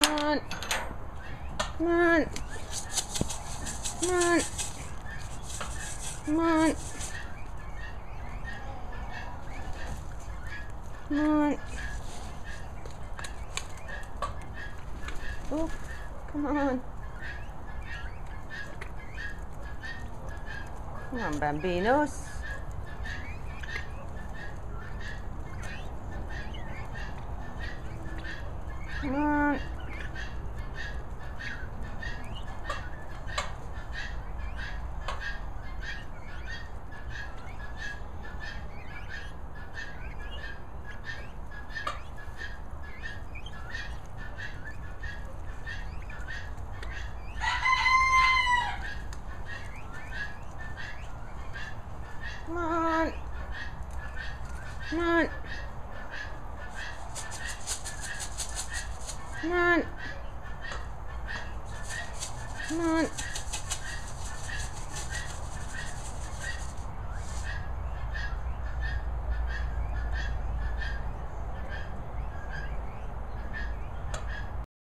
Come on. Come on. Come on. Come on. Come on. Oh, come on. Come on, bambinos. Come on. Come on. Come on. Come on. Come on.